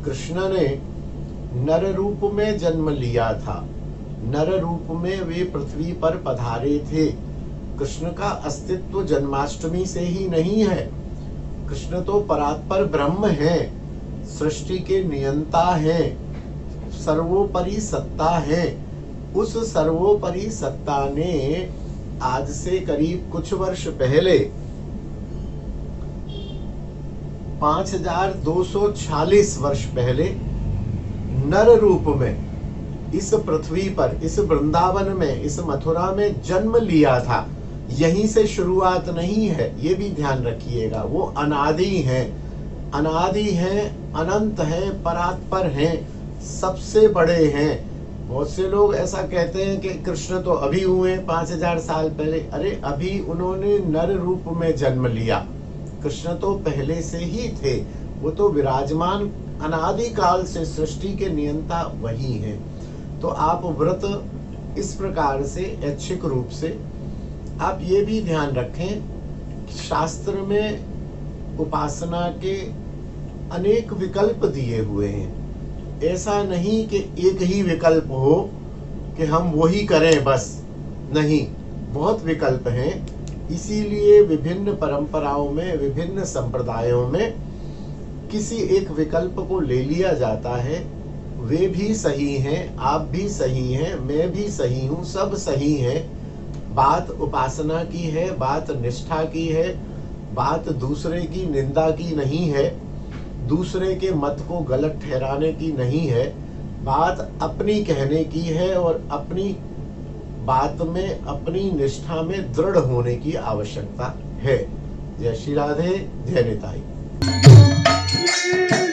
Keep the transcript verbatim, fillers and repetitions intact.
कृष्ण ने नर रूप में जन्म लिया था, नर रूप में वे पृथ्वी पर पधारे थे। कृष्ण का अस्तित्व जन्माष्टमी से ही नहीं है। कृष्ण तो परात्पर ब्रह्म है, सृष्टि के नियंता हैं, सर्वोपरि सत्ता है। उस सर्वोपरि सत्ता ने आज से करीब कुछ वर्ष पहले पांच हजार दो सौ छियालीस वर्ष पहले नर रूप में इस पृथ्वी पर, इस वृंदावन में, इस मथुरा में जन्म लिया था। यहीं से शुरुआत नहीं है, ये भी ध्यान रखिएगा। वो अनादि हैं, अनादि हैं, अनंत हैं, परात्पर हैं, सबसे बड़े हैं। बहुत से लोग ऐसा कहते हैं कि कृष्ण तो अभी हुए पांच हजार साल पहले। अरे अभी उन्होंने नर रूप में जन्म लिया, कृष्ण तो पहले से ही थे। वो तो विराजमान अनादि काल से सृष्टि के नियंता वही हैं। तो आप व्रत इस प्रकार से ऐच्छिक रूप से, आप ये भी ध्यान रखें, शास्त्र में उपासना के अनेक विकल्प दिए हुए हैं। ऐसा नहीं कि एक ही विकल्प हो कि हम वही करें बस, नहीं, बहुत विकल्प हैं। इसीलिए विभिन्न परंपराओं में, विभिन्न संप्रदायों में किसी एक विकल्प को ले लिया जाता है। वे भी सही हैं, आप भी सही हैं, मैं भी सही हूँ, सब सही हैं। बात उपासना की है, बात निष्ठा की है, बात दूसरे की निंदा की नहीं है, दूसरे के मत को गलत ठहराने की नहीं है। बात अपनी कहने की है और अपनी बात में, अपनी निष्ठा में दृढ़ होने की आवश्यकता है। जय श्री राधे, जय निताई।